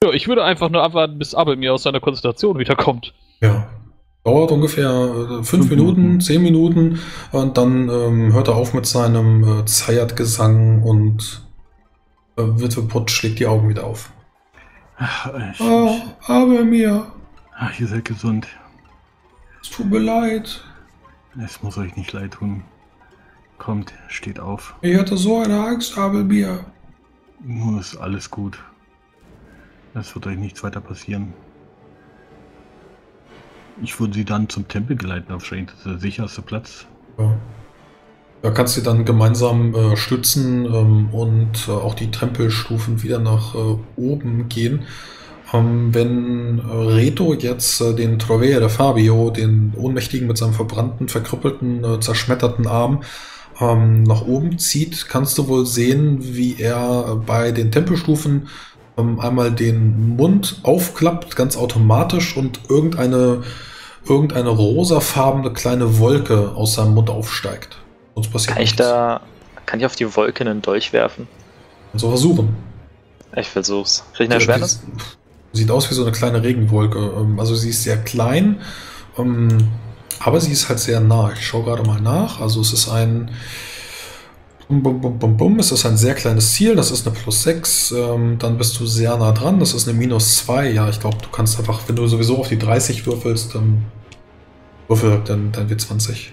Ja, ich würde einfach nur abwarten, bis Abel mir aus seiner Konzentration wiederkommt. Ja. Dauert ungefähr 5 Minuten, 10 Minuten und dann hört er auf mit seinem Zayat-Gesang und Witwe Putz schlägt die Augen wieder auf. Ach, Aber mir. Ach, ihr seid gesund. Es tut mir leid. Es muss euch nicht leid tun. Kommt, steht auf. Ich hatte so eine Angst, aber mir. Nun ist alles gut. Es wird euch nichts weiter passieren. Ich würde sie dann zum Tempel geleiten, wahrscheinlich das ist der sicherste Platz. Ja. Da kannst du dann gemeinsam stützen und auch die Tempelstufen wieder nach oben gehen. Wenn Reto jetzt den Trovere Fabio, den Ohnmächtigen mit seinem verbrannten, verkrüppelten, zerschmetterten Arm, nach oben zieht, kannst du wohl sehen, wie er bei den Tempelstufen einmal den Mund aufklappt, ganz automatisch, und irgendeine rosafarbene kleine Wolke aus seinem Mund aufsteigt. Sonst passiert nichts. Kann ich auf die Wolke einen Dolch werfen? So versuchen. Ich versuch's. Krieg ich eine Erschwernis? Sieht aus wie so eine kleine Regenwolke. Also sie ist sehr klein, aber sie ist halt sehr nah. Ich schaue gerade mal nach. Also es ist ein es ist ein sehr kleines Ziel. Das ist eine +6. Dann bist du sehr nah dran. Das ist eine -2. Ja, ich glaube, du kannst einfach, wenn du sowieso auf die 30 würfelst, würfel dann W20.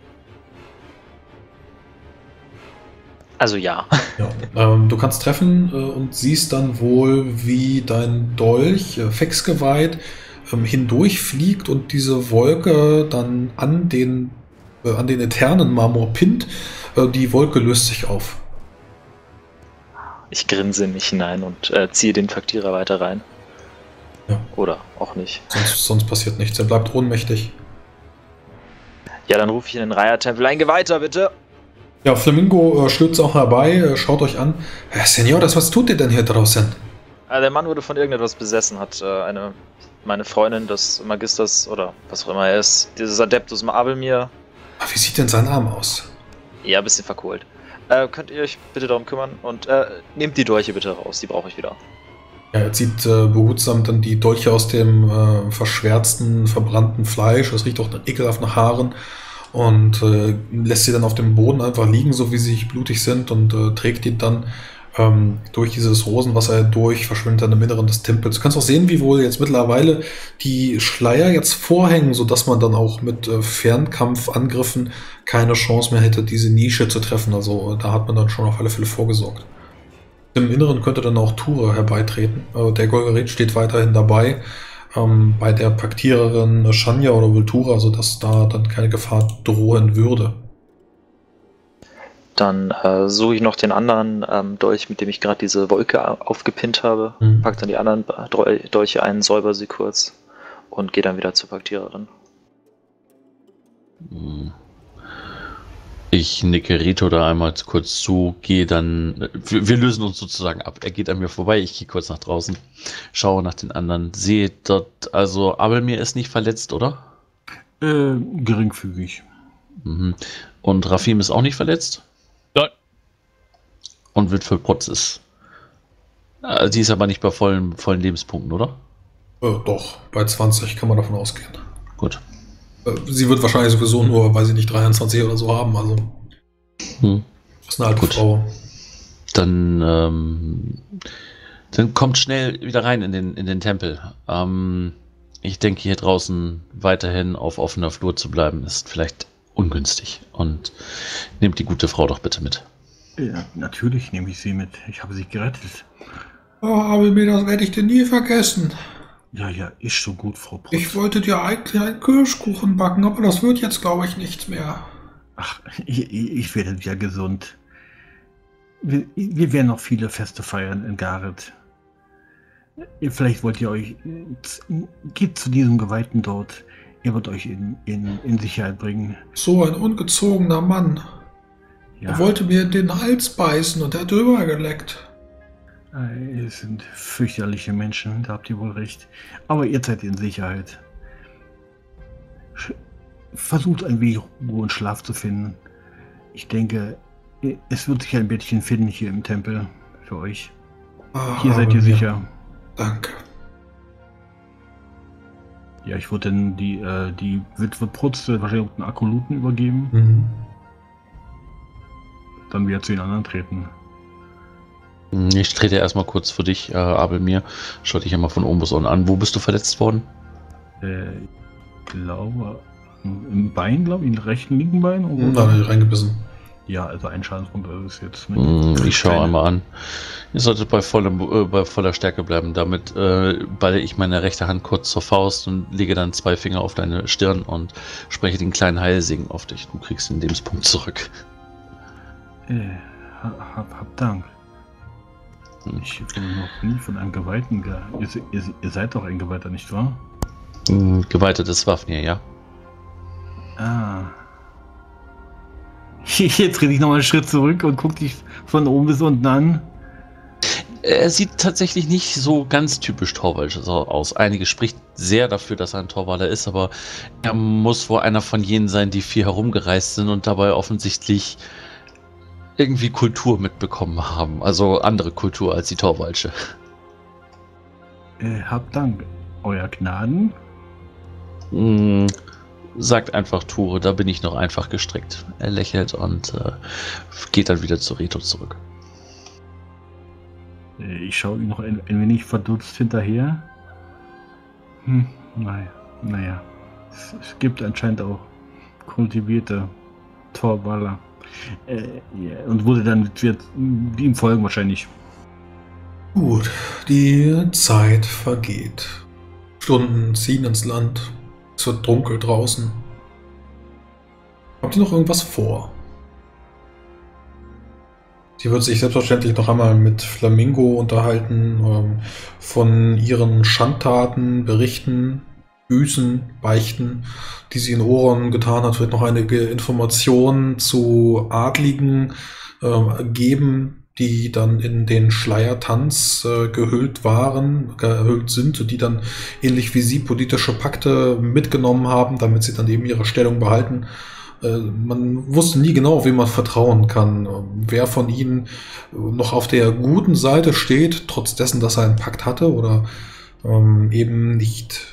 Also ja. Ja, du kannst treffen und siehst dann wohl, wie dein Dolch fixgeweiht hindurchfliegt und diese Wolke dann an den eternen Marmor pinnt. Die Wolke löst sich auf. Ich grinse in mich hinein und ziehe den Faktierer weiter rein. Ja. Oder auch nicht. Sonst passiert nichts. Er bleibt ohnmächtig. Ja, dann rufe ich in den Raya-Tempel. Ein Geweihter, bitte! Ja, Flamingo stürzt auch herbei, schaut euch an. Senores, was tut ihr denn hier draußen? Der Mann wurde von irgendetwas besessen, hat meine Freundin des Magisters, oder was auch immer er ist, dieses Adeptus Abelmir. Wie sieht denn sein Arm aus? Ja, ein bisschen verkohlt. Könnt ihr euch bitte darum kümmern und nehmt die Dolche bitte raus, die brauche ich wieder. Ja, er zieht behutsam dann die Dolche aus dem verschwärzten, verbrannten Fleisch. Das riecht auch ekelhaft nach Haaren. Und lässt sie dann auf dem Boden einfach liegen, so wie sie blutig sind, und trägt die dann durch dieses Rosenwasser durch, verschwindet dann im Inneren des Tempels. Du kannst auch sehen, wie wohl jetzt mittlerweile die Schleier jetzt vorhängen, sodass man dann auch mit Fernkampfangriffen keine Chance mehr hätte, diese Nische zu treffen. Also da hat man dann schon auf alle Fälle vorgesorgt. Im Inneren könnte dann auch Ture herbeitreten. Der Golgaret steht weiterhin dabei. Bei der Paktiererin Shanya oder Vultura, sodass da dann keine Gefahr drohen würde. Dann suche ich noch den anderen Dolch, mit dem ich gerade diese Wolke aufgepinnt habe. Pack dann die anderen Dolche ein, säuber sie kurz und gehe dann wieder zur Paktiererin. Ich nicke Rito da einmal kurz zu, gehe dann, wir lösen uns sozusagen ab. Er geht an mir vorbei, ich gehe kurz nach draußen, schaue nach den anderen, sehe dort, also Abelmir ist nicht verletzt, oder? Geringfügig. Und Rafim ist auch nicht verletzt? Nein. Und Witwe Potz ist, die ist aber nicht bei vollen Lebenspunkten, oder? Doch, bei 20 kann man davon ausgehen. Gut. Sie wird wahrscheinlich sowieso nur, weil sie nicht 23 oder so haben, also. Das ist eine alte Frau. Dann kommt schnell wieder rein in den Tempel. Ich denke, hier draußen weiterhin auf offener Flur zu bleiben, ist vielleicht ungünstig. Und nehmt die gute Frau doch bitte mit. Ja, natürlich nehme ich sie mit. Ich habe sie gerettet. Oh, aber mir, das werde ich dir nie vergessen. Ja, ist schon gut, Frau Protz. Ich wollte dir eigentlich einen Kirschkuchen backen, aber das wird jetzt, glaube ich, nichts mehr. Ach, ich werde ja gesund. Wir werden noch viele Feste feiern in Gareth. Vielleicht wollt ihr euch... Geht zu diesem Geweihten dort. Er wird euch in Sicherheit bringen. So ein ungezogener Mann. Ja. Er wollte mir den Hals beißen und er hat drüber geleckt. Es sind fürchterliche Menschen, da habt ihr wohl recht. Aber ihr seid in Sicherheit. Versucht ein wenig Ruhe und Schlaf zu finden. Ich denke, es wird sich ein Bettchen finden hier im Tempel für euch. Hier seid ihr sicher. Danke. Ja, ich würde dann die Witwe Prutze wahrscheinlich den Akoluten übergeben. Mhm. Dann wieder zu den anderen treten. Ich trete erstmal kurz für dich, Abelmir. Schau dich einmal von oben bis unten an. Wo bist du verletzt worden? Ich glaube, im Bein, glaube ich, im rechten, linken Bein. Nein, reingebissen. Ja, also ein Schadenspunkt ist jetzt nicht. Ich schaue einmal an. Ihr solltet bei voller Stärke bleiben. Damit balle ich meine rechte Hand kurz zur Faust und lege dann 2 Finger auf deine Stirn und spreche den kleinen Heilsegen auf dich. Du kriegst den Lebenspunkt zurück. Hab Dank. Ich habe noch nie von einem Geweihten ihr seid doch ein Geweihter, nicht wahr? Geweihter des Swafnir, ja. Ah. Jetzt rede ich nochmal einen Schritt zurück und guck dich von oben bis unten an. Er sieht tatsächlich nicht so ganz typisch Torwalsch aus. Einige spricht sehr dafür, dass er ein Torwaler ist, aber er muss wohl einer von jenen sein, die viel herumgereist sind und dabei offensichtlich irgendwie Kultur mitbekommen haben. Also andere Kultur als die Torwalsche. Hab Dank, Euer Gnaden. Sagt einfach Ture, da bin ich noch einfach gestrickt. Er lächelt und geht dann wieder zu Reto zurück. Ich schaue ihm noch ein wenig verdutzt hinterher. Naja. Es gibt anscheinend auch kultivierte Torwaller. Und wurde dann wird ihm folgen wahrscheinlich. Gut, die Zeit vergeht. Stunden ziehen ins Land. Es wird dunkel draußen. Habt ihr noch irgendwas vor? Sie wird sich selbstverständlich noch einmal mit Flamingo unterhalten, von ihren Schandtaten berichten, büßen, beichten, die sie in Oron getan hat, wird noch einige Informationen zu Adligen geben, die dann in den Schleiertanz gehüllt sind und die dann ähnlich wie sie politische Pakte mitgenommen haben, damit sie dann eben ihre Stellung behalten. Man wusste nie genau, wem man vertrauen kann, wer von ihnen noch auf der guten Seite steht, trotz dessen, dass er einen Pakt hatte oder eben nicht.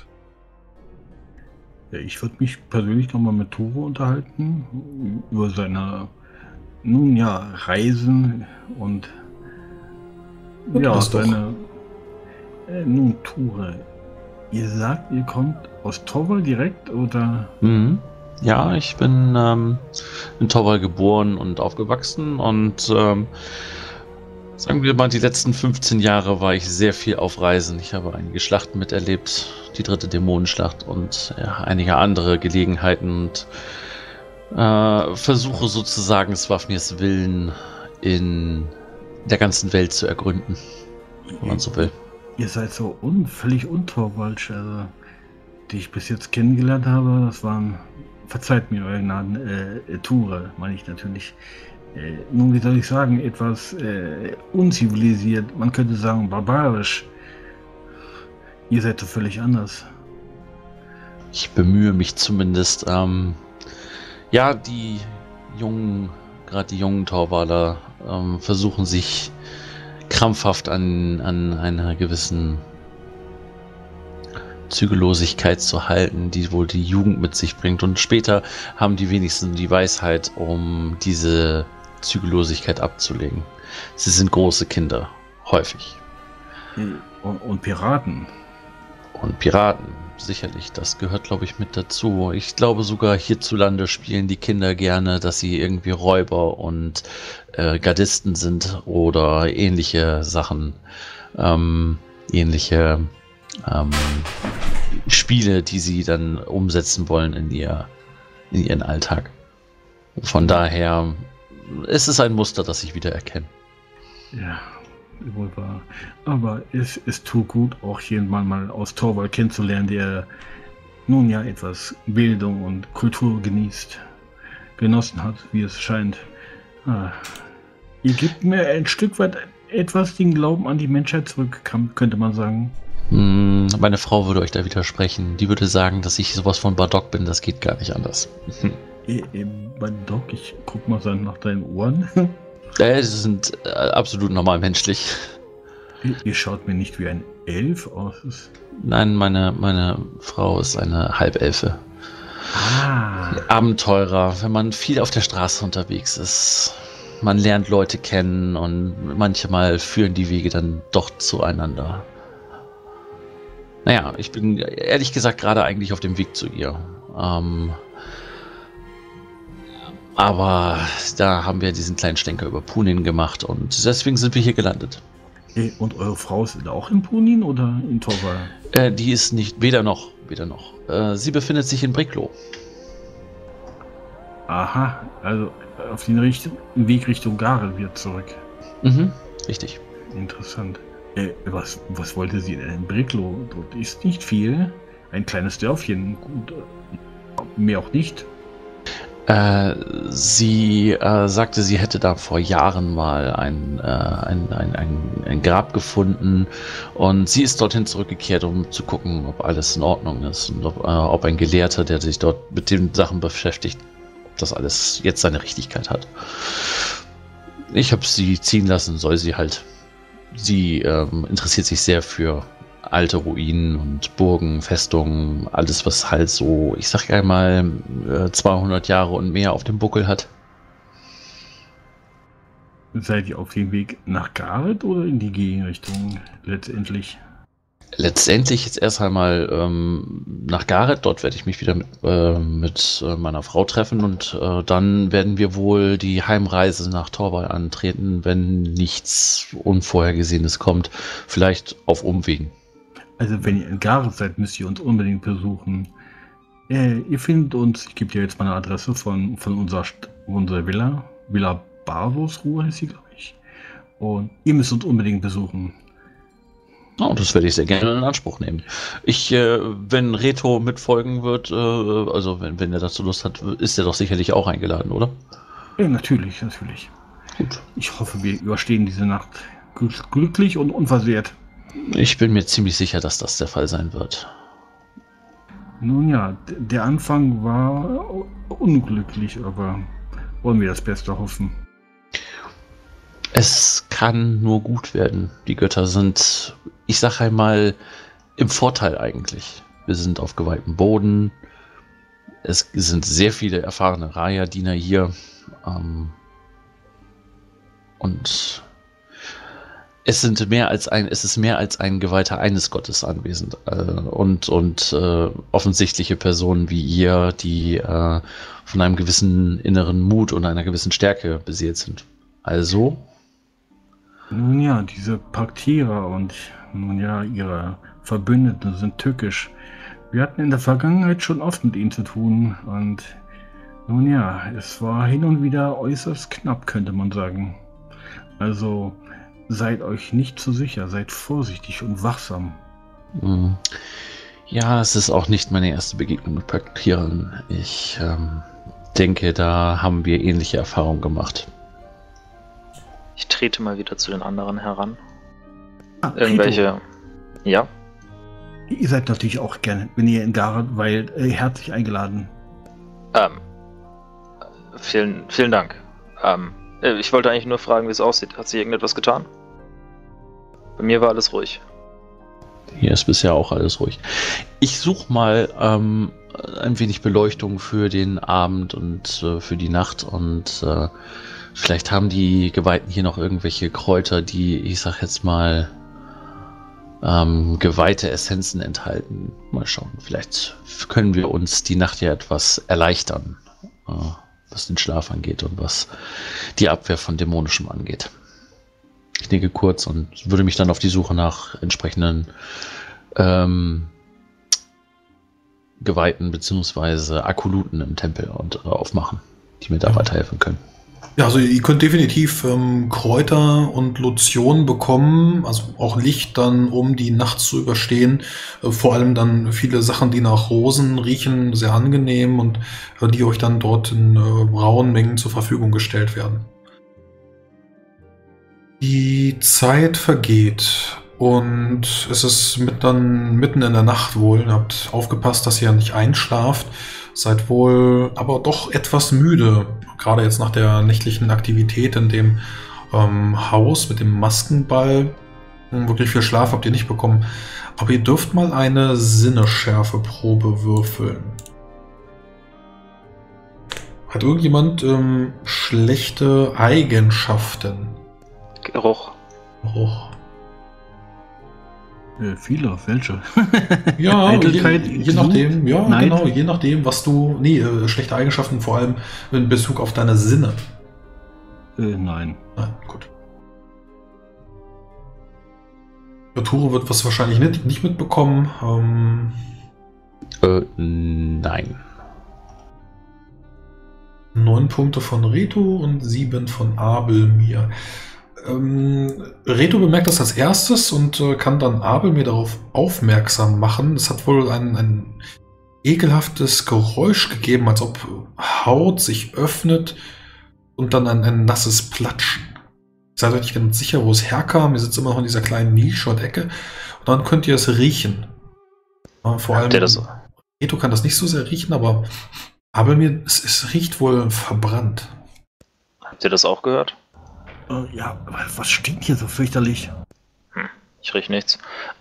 Ich würde mich persönlich nochmal mit Tore unterhalten, über seine, Reisen und seine... Ture, ihr sagt, ihr kommt aus Torwall direkt, oder? Ja, ich bin in Torwall geboren und aufgewachsen und sagen wir mal, die letzten 15 Jahre war ich sehr viel auf Reisen. Ich habe einige Schlachten miterlebt, die 3. Dämonenschlacht und einige andere Gelegenheiten und versuche sozusagen Swafnirs Willen in der ganzen Welt zu ergründen, wenn man so will. Ihr seid so völlig untorwalsch, also, die ich bis jetzt kennengelernt habe, das waren, verzeiht mir euren Namen, Ture, meine ich natürlich. Nun, wie soll ich sagen, etwas unzivilisiert, man könnte sagen barbarisch. Ihr seid so völlig anders. Ich bemühe mich zumindest. Die jungen Torwaler versuchen sich krampfhaft an einer gewissen Zügellosigkeit zu halten, die wohl die Jugend mit sich bringt. Und später haben die wenigsten die Weisheit, um diese Zügellosigkeit abzulegen. Sie sind große Kinder, häufig. Und Piraten. Und Piraten, sicherlich. Das gehört, glaube ich, mit dazu. Ich glaube sogar hierzulande spielen die Kinder gerne, dass sie irgendwie Räuber und Gardisten sind oder ähnliche Sachen. Spiele, die sie dann umsetzen wollen in ihren Alltag. Von daher ist es ein Muster, das ich wieder erkenne. Ja, wohl wahr. Aber es tut gut, auch jemanden mal aus Torwall kennenzulernen, der nun ja etwas Bildung und Kultur genossen hat, wie es scheint. Ihr gebt mir ein Stück weit etwas den Glauben an die Menschheit zurück, könnte man sagen. Meine Frau würde euch da widersprechen. Die würde sagen, dass ich sowas von Bardock bin. Das geht gar nicht anders. Bardock, ich guck mal nach deinen Ohren. Sie sind absolut normal menschlich. Ihr schaut mir nicht wie ein Elf aus. Nein, meine Frau ist eine Halbelfe. Ah. Abenteurer, wenn man viel auf der Straße unterwegs ist. Man lernt Leute kennen und manchmal führen die Wege dann doch zueinander. Naja, ich bin ehrlich gesagt gerade eigentlich auf dem Weg zu ihr. Aber da haben wir diesen kleinen Schlenker über Punin gemacht und deswegen sind wir hier gelandet. Und eure Frau ist auch in Punin oder in Torval? Die ist nicht, weder noch. Sie befindet sich in Briclo. Aha, also auf den Weg Richtung Gareth wieder zurück. Mhm, richtig. Interessant. Was wollte sie denn in Briclo? Dort ist nicht viel. Ein kleines Dörfchen. Gut, mehr auch nicht. Sie sagte, sie hätte da vor Jahren mal ein Grab gefunden und sie ist dorthin zurückgekehrt, um zu gucken, ob alles in Ordnung ist und ob ein Gelehrter, der sich dort mit den Sachen beschäftigt, ob das alles jetzt seine Richtigkeit hat. Ich habe sie ziehen lassen, soll sie halt. Sie interessiert sich sehr für alte Ruinen und Burgen, Festungen, alles was halt so, ich sag einmal, 200 Jahre und mehr auf dem Buckel hat. Seid ihr auf dem Weg nach Gareth oder in die Gegenrichtung letztendlich? Letztendlich jetzt erst einmal nach Gareth, dort werde ich mich wieder mit meiner Frau treffen und dann werden wir wohl die Heimreise nach Torval antreten, wenn nichts Unvorhergesehenes kommt, vielleicht auf Umwegen. Also wenn ihr in Gareth seid, müsst ihr uns unbedingt besuchen. Ihr findet uns, ich gebe dir jetzt meine Adresse von unserer Villa. Villa Barbosruhe heißt sie, glaube ich. Und ihr müsst uns unbedingt besuchen. Oh, das werde ich sehr gerne in Anspruch nehmen. Wenn Reto mitfolgen wird, also wenn er dazu Lust hat, ist er doch sicherlich auch eingeladen, oder? Ja, natürlich. Gut. Ich hoffe, wir überstehen diese Nacht glücklich und unversehrt. Ich bin mir ziemlich sicher, dass das der Fall sein wird. Nun ja, der Anfang war unglücklich, aber wollen wir das Beste hoffen. Es kann nur gut werden. Die Götter sind, ich sag einmal, im Vorteil eigentlich. Wir sind auf geweihtem Boden. Es sind sehr viele erfahrene Raya-Diener hier. Und es ist mehr als ein Geweihter eines Gottes anwesend. Und offensichtliche Personen wie ihr, die von einem gewissen inneren Mut und einer gewissen Stärke beseelt sind. Also? Nun ja, diese Paktierer und nun ja, ihre Verbündeten sind tückisch. Wir hatten in der Vergangenheit schon oft mit ihnen zu tun und nun ja, es war hin und wieder äußerst knapp, könnte man sagen. Also seid euch nicht zu sicher, seid vorsichtig und wachsam. Ja, es ist auch nicht meine erste Begegnung mit Paktierern. Ich denke, da haben wir ähnliche Erfahrungen gemacht. Ich trete mal wieder zu den anderen heran. Irgendwelche... Rito. Ja? Ihr seid natürlich auch gerne, wenn ihr in Gareth, weil herzlich eingeladen. Vielen Dank. Ich wollte eigentlich nur fragen, wie es aussieht. Hat sich irgendetwas getan? Bei mir war alles ruhig. Hier ist bisher auch alles ruhig. Ich suche mal ein wenig Beleuchtung für den Abend und für die Nacht und vielleicht haben die Geweihten hier noch irgendwelche Kräuter, die, ich sag jetzt mal, geweihte Essenzen enthalten. Mal schauen, vielleicht können wir uns die Nacht ja etwas erleichtern, was den Schlaf angeht und was die Abwehr von Dämonischem angeht. Ich nicke kurz und würde mich dann auf die Suche nach entsprechenden Geweihten bzw. Akoluten im Tempel und aufmachen, die mir da weiterhelfen können. Ja, also ihr könnt definitiv Kräuter und Lotionen bekommen, also auch Licht dann, um die Nacht zu überstehen. Vor allem dann viele Sachen, die nach Rosen riechen, sehr angenehm und die euch dann dort in rauen Mengen zur Verfügung gestellt werden. Die Zeit vergeht und es ist mitten in der Nacht wohl. Ihr habt aufgepasst, dass ihr nicht einschlaft, seid wohl aber doch etwas müde. Gerade jetzt nach der nächtlichen Aktivität in dem Haus mit dem Maskenball. Wirklich viel Schlaf habt ihr nicht bekommen. Aber ihr dürft mal eine Sinneschärfe-Probe würfeln. Hat irgendjemand schlechte Eigenschaften? Geruch. Geruch. Viele, welche? Ja, Eitelkeit, je nachdem, ja, Neid? genau, je nachdem, was du. Nee, schlechte Eigenschaften vor allem in Bezug auf deine Sinne. Nein. Nein, gut. Arturo wird was wahrscheinlich nicht mitbekommen. Nein. 9 Punkte von Reto und 7 von Abelmir. Reto bemerkt das als erstes und kann dann Abelmir darauf aufmerksam machen. Es hat wohl ein ekelhaftes Geräusch gegeben, als ob Haut sich öffnet und dann ein nasses Platschen. Seid euch nicht ganz sicher, wo es herkam. Ihr sitzt immer noch in dieser kleinen Nische und Ecke. Und dann könnt ihr es riechen. Vor allem Reto kann das nicht so sehr riechen, aber Abelmir, es riecht wohl verbrannt. Habt ihr das auch gehört? Ja, was stinkt hier so fürchterlich? Ich riech nichts.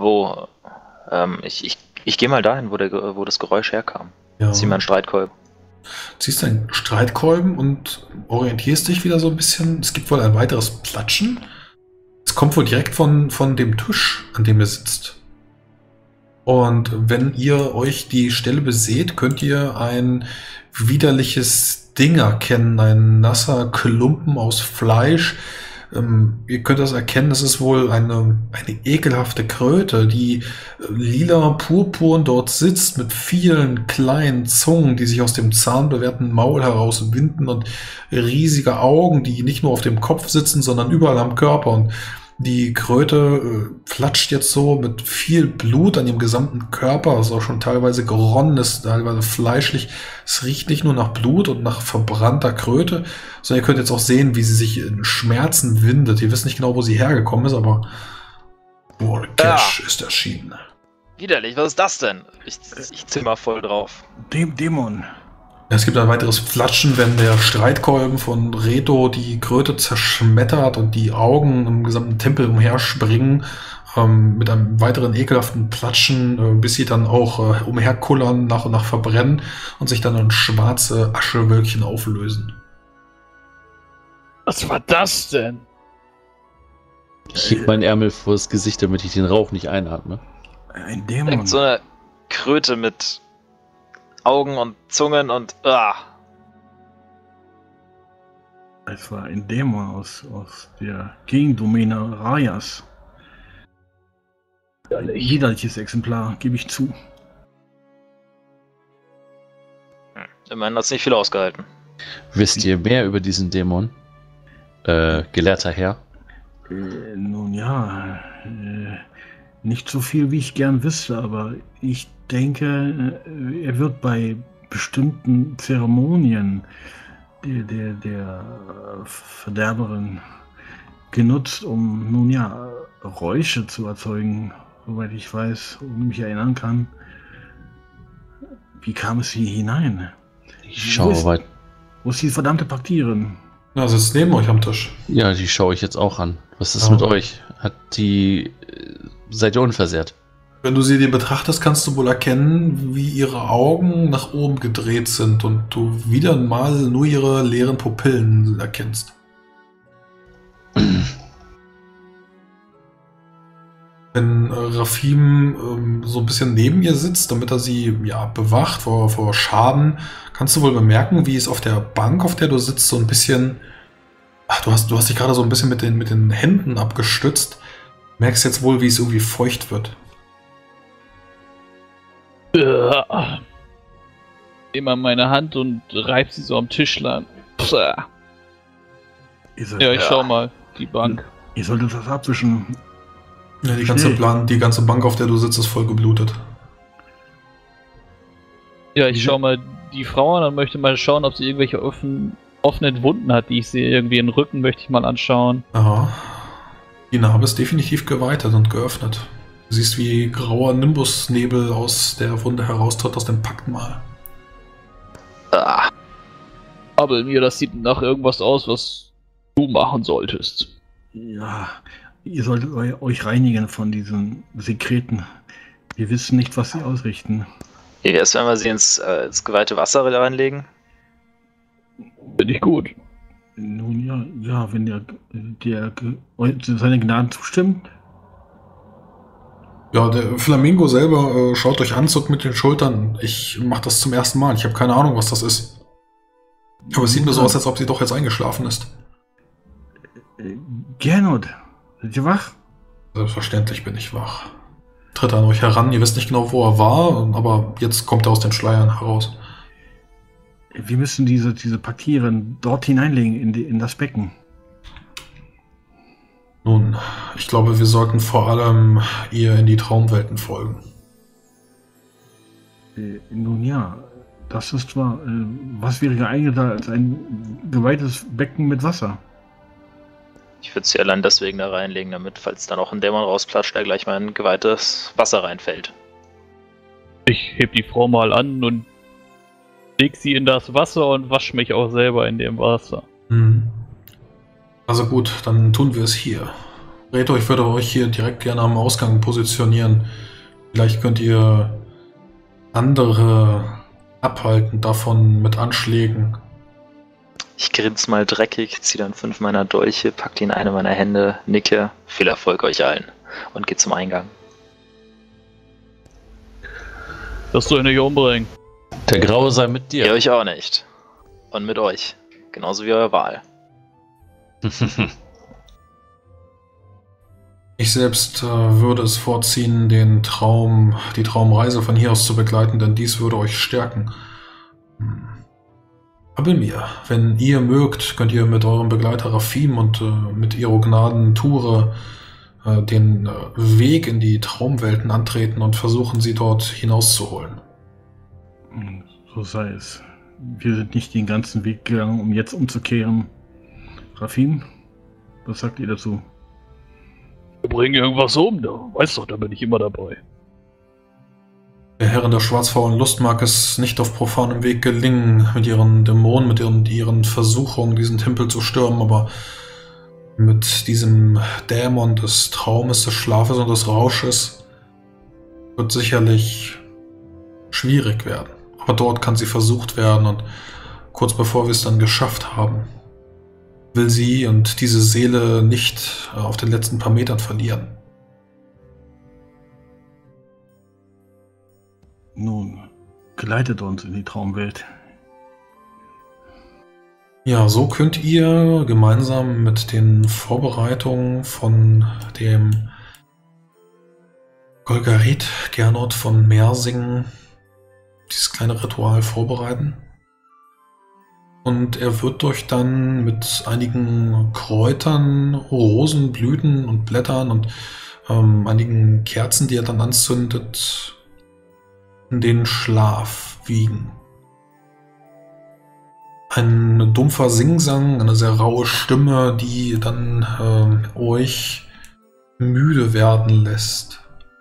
Ich gehe mal dahin, wo das Geräusch herkam. Ja. Zieh mal einen Streitkolben. Ziehst deinen Streitkolben und orientierst dich wieder so ein bisschen. Es gibt wohl ein weiteres Platschen. Es kommt wohl direkt von dem Tisch, an dem ihr sitzt. Und wenn ihr euch die Stelle beseht, könnt ihr ein widerliches Ding erkennen. Ein nasser Klumpen aus Fleisch. Ihr könnt das erkennen, es ist wohl eine ekelhafte Kröte, die lila purpurn dort sitzt mit vielen kleinen Zungen, die sich aus dem zahnbewehrten Maul heraus winden und riesige Augen, die nicht nur auf dem Kopf sitzen, sondern überall am Körper. Und die Kröte flatscht jetzt so mit viel Blut an ihrem gesamten Körper, ist auch schon teilweise geronnen, ist teilweise fleischlich. Es riecht nicht nur nach Blut und nach verbrannter Kröte, sondern ihr könnt jetzt auch sehen, wie sie sich in Schmerzen windet. Ihr wisst nicht genau, wo sie hergekommen ist, aber Borkesh ist erschienen. Widerlich, was ist das denn? Ich zimmer voll drauf. Dämon. Es gibt ein weiteres Flatschen, wenn der Streitkolben von Reto die Kröte zerschmettert und die Augen im gesamten Tempel umherspringen, mit einem weiteren ekelhaften Platschen, bis sie dann auch umherkullern, nach und nach verbrennen und sich dann in schwarze Aschewölkchen auflösen. Was war das denn? Ich heb meinen Ärmel vors Gesicht, damit ich den Rauch nicht einatme. Ein Dämon. Irgend so eine Kröte mit Augen und Zungen und Es war ein Dämon aus der Gegendomäne Rajas. Widerliches Exemplar, gebe ich zu. Immerhin hat es nicht viel ausgehalten. Wisst ihr mehr über diesen Dämon? Gelehrter Herr? Nun ja, nicht so viel, wie ich gern wüsste, aber ich denke, er wird bei bestimmten Zeremonien der Verderberin genutzt, um, nun ja, Räusche zu erzeugen, soweit ich weiß und mich erinnern kann. Wie kam es hier hinein? Ich schaue weiter. Wo ist die verdammte Paktierin? Na, sitzt neben euch am Tisch. Ja, die schaue ich jetzt auch an. Was ist mit euch? Seid ihr unversehrt? Wenn du sie dir betrachtest, kannst du wohl erkennen, wie ihre Augen nach oben gedreht sind und du wieder mal nur ihre leeren Pupillen erkennst. Wenn Rafim so ein bisschen neben ihr sitzt, damit er sie bewacht vor Schaden, kannst du wohl bemerken, wie es auf der Bank, auf der du sitzt, so ein bisschen... Du hast dich gerade so ein bisschen mit den Händen abgestützt. Merkst jetzt wohl, wie es irgendwie feucht wird. Nehme mal meine Hand und reib sie so am Tisch lang. Ja, ich schau mal. Die Bank. Ihr solltet das abwischen. Ja, die ganze Bank, auf der du sitzt, ist voll geblutet. Ja, ich schau mal die Frau an und möchte mal schauen, ob sie irgendwelche offenen Wunden hat, die ich sehe. Irgendwie den Rücken möchte ich mal anschauen. Aha. Die Narbe ist definitiv geweitet und geöffnet. Du siehst, wie grauer Nimbusnebel aus der Wunde heraustritt aus dem Paktmal. Aber mir, das sieht nach irgendwas aus, was du machen solltest. Ja, ihr solltet euch reinigen von diesen Sekreten. Wir wissen nicht, was sie ausrichten. Wie wär's, wenn wir sie ins geweihte Wasser reinlegen? Finde ich gut. Nun ja, wenn der seine Gnaden zustimmt. Ja, der Flamingo selber schaut euch an, zuckt mit den Schultern. Ich mache das zum ersten Mal. Ich habe keine Ahnung, was das ist. Aber es sieht mir so aus, als ob sie doch jetzt eingeschlafen ist. Gernot, sind Sie wach? Selbstverständlich bin ich wach. Tritt an euch heran, ihr wisst nicht genau, wo er war, aber jetzt kommt er aus den Schleiern heraus. Wir müssen diese Papiere dort hineinlegen, in das Becken. Nun, ich glaube, wir sollten vor allem ihr in die Traumwelten folgen. Nun ja, das ist wahr. Was wäre geeigneter als ein geweihtes Becken mit Wasser? Ich würde sie allein deswegen da reinlegen, damit, falls dann auch ein Dämon rausplatscht, da gleich mal in geweihtes Wasser reinfällt. Ich heb die Frau mal an und leg sie in das Wasser und wasche mich auch selber in dem Wasser. Also gut, dann tun wir es hier. Reto, ich würde euch hier direkt gerne am Ausgang positionieren. Vielleicht könnt ihr andere abhalten davon mit Anschlägen. Ich grinse mal dreckig, ziehe dann 5 meiner Dolche, pack die in eine meiner Hände, nicke, viel Erfolg euch allen und gehe zum Eingang. Das soll nicht umbringen. Der Graue sei mit Ihr dir. euch auch nicht. Und mit euch. Genauso wie euer Wahl. Ich selbst würde es vorziehen, die Traumreise von hier aus zu begleiten, denn dies würde euch stärken. Aber mir, wenn ihr mögt, könnt ihr mit eurem Begleiter Rafim und mit Iro Gnaden Ture den Weg in die Traumwelten antreten und versuchen, sie dort hinauszuholen. So sei es. Wir sind nicht den ganzen Weg gegangen, um jetzt umzukehren. Rafim, was sagt ihr dazu? Wir bringen irgendwas um, da weißt doch, da bin ich immer dabei. Der Herrin der schwarzfaulen Lust mag es nicht auf profanem Weg gelingen, mit ihren Dämonen, mit ihren Versuchungen, diesen Tempel zu stürmen, aber mit diesem Dämon des Traumes, des Schlafes und des Rausches wird sicherlich schwierig werden. Aber dort kann sie versucht werden und kurz bevor wir es dann geschafft haben, will sie und diese Seele nicht auf den letzten paar Metern verlieren. Nun, geleitet uns in die Traumwelt. Ja, so könnt ihr gemeinsam mit den Vorbereitungen von dem Golgarit Gernot von Mersingen dieses kleine Ritual vorbereiten. Und er wird euch dann mit einigen Kräutern, Rosen, Blüten und Blättern und einigen Kerzen, die er dann anzündet, in den Schlaf wiegen. Ein dumpfer Singsang, eine sehr raue Stimme, die dann euch müde werden lässt.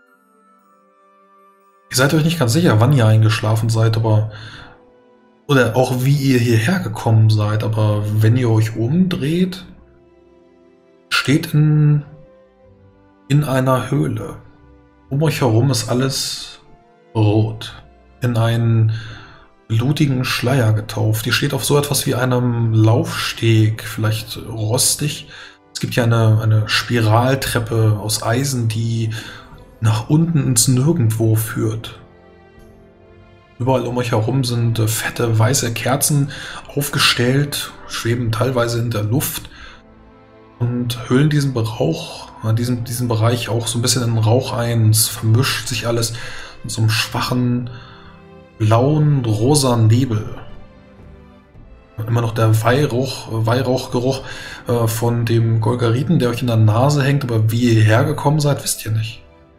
Ihr seid euch nicht ganz sicher, wann ihr eingeschlafen seid, oder auch wie ihr hierher gekommen seid, aber wenn ihr euch umdreht, steht in einer Höhle. Um euch herum ist alles rot, in einen blutigen Schleier getauft. Ihr steht auf so etwas wie einem Laufsteg, vielleicht rostig. Es gibt ja eine Spiraltreppe aus Eisen, die nach unten ins Nirgendwo führt. Überall um euch herum sind fette weiße Kerzen aufgestellt, schweben teilweise in der Luft und hüllen diesen Bereich auch so ein bisschen in Rauch ein. Es vermischt sich alles in so einem schwachen, blauen, rosa Nebel. Immer noch der Weihrauchgeruch von dem Golgariten, der euch in der Nase hängt, aber wie ihr hierher gekommen seid, wisst ihr nicht.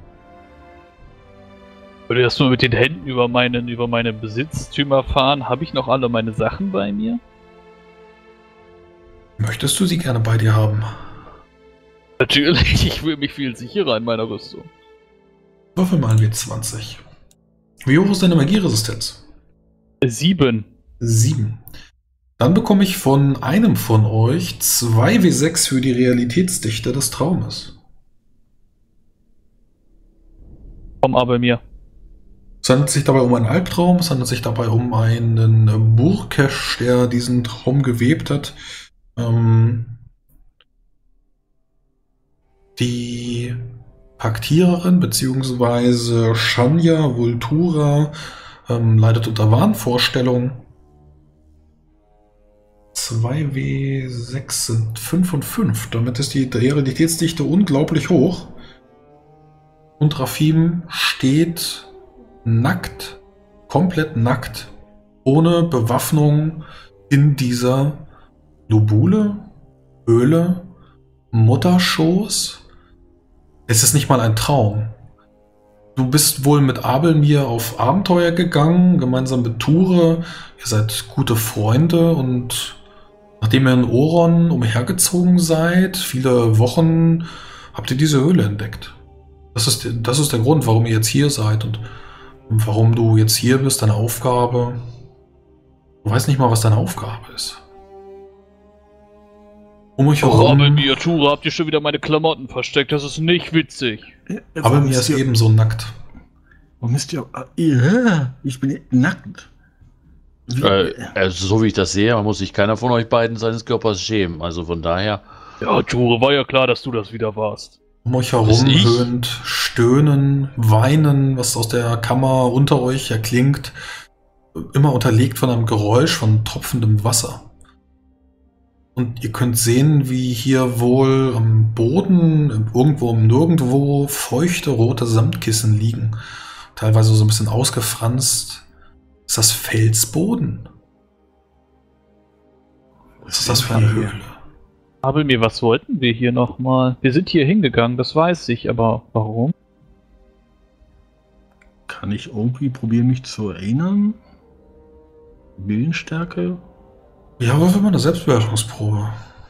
Ich würde erst mal mit den Händen über meine Besitztümer fahren. Habe ich noch alle meine Sachen bei mir? Möchtest du sie gerne bei dir haben? Natürlich, ich fühle mich viel sicherer in meiner Rüstung. Würfel mal ein W20. Wie hoch ist deine Magieresistenz? 7. 7. Dann bekomme ich von einem von euch 2 W6 für die Realitätsdichte des Traumes. Komm aber mir. Es handelt sich dabei um einen Albtraum, es handelt sich dabei um einen Burkesh, der diesen Traum gewebt hat. Die Paktiererin bzw. Shanya Vultura leidet unter Wahnvorstellung. 2W6 sind 5 und 5. Damit ist die Realitätsdichte unglaublich hoch. Und Rafim steht nackt, komplett nackt, ohne Bewaffnung in dieser Lubule, Höhle, Mutterschoß. Es ist nicht mal ein Traum. Du bist wohl mit Abelmir auf Abenteuer gegangen, gemeinsam mit Ture. Ihr seid gute Freunde und nachdem ihr in Oron umhergezogen seid, viele Wochen, habt ihr diese Höhle entdeckt. Das ist der Grund, warum ihr jetzt hier seid und warum du jetzt hier bist, deine Aufgabe. Du weißt nicht mal, was deine Aufgabe ist. Um euch herum. Abelmir, Ture, habt ihr schon wieder meine Klamotten versteckt? Das ist nicht witzig. Abelmir ist ebenso nackt. Warum müsst ihr... Ja, ich bin nackt. Also, so wie ich das sehe, muss sich keiner von euch beiden seines Körpers schämen. Also von daher... Ja, Ture, war ja klar, dass du das wieder warst. Um euch herum höhnt Stöhnen, Weinen, was aus der Kammer unter euch erklingt, immer unterlegt von einem Geräusch von tropfendem Wasser. Und ihr könnt sehen, wie hier wohl am Boden, irgendwo im Nirgendwo, feuchte rote Samtkissen liegen. Teilweise so ein bisschen ausgefranst. Ist das Felsboden? Was ist das für eine Höhle? Abelmir, was wollten wir hier nochmal? Wir sind hier hingegangen, das weiß ich, aber warum? Kann ich irgendwie probieren, mich zu erinnern? Willensstärke? Ja, würfel mal eine Selbstbeherrschungsprobe.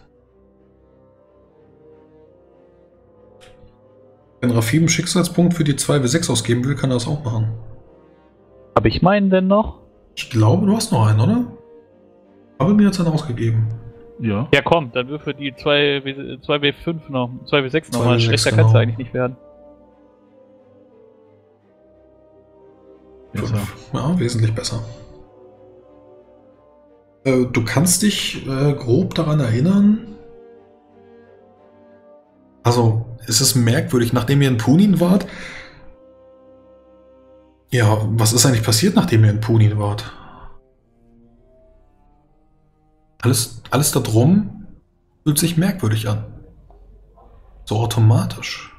Wenn Rafim einen Schicksalspunkt für die 2W6 ausgeben will, kann er das auch machen. Hab ich meinen denn noch? Ich glaube, du hast noch einen, oder? Aber mir hat es einen ausgegeben. Ja. Ja komm, dann würfel die 2W5 noch, 2W6 nochmal. 2W6, Schlechter genau. kann's eigentlich nicht werden. Besser. Ja, wesentlich besser. Du kannst dich grob daran erinnern. Also, es ist merkwürdig, nachdem ihr in Punin wart. Ja, was ist eigentlich passiert, nachdem ihr in Punin wart? Alles da drum fühlt sich merkwürdig an. So automatisch.